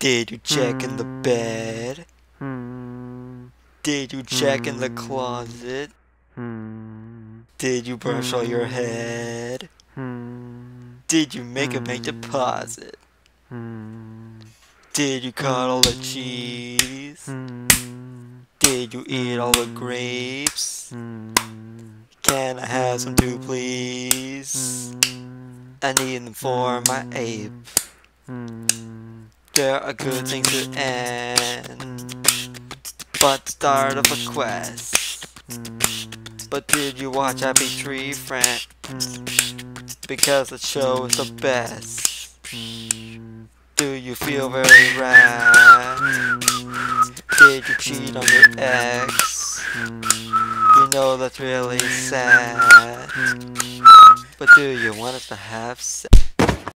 Did you check in the bed? Did you check in the closet? Did you brush all your head? Did you make a bank deposit? Did you cut all the cheese? Did you eat all the grapes? Can I have some too, please? I need them for my ape. They're a good thing to end, but the start of a quest. But did you watch Happy Tree Friend? Because the show is the best. Do you feel very right? Did you cheat on your ex? You know that's really sad. But do you want us to have sex?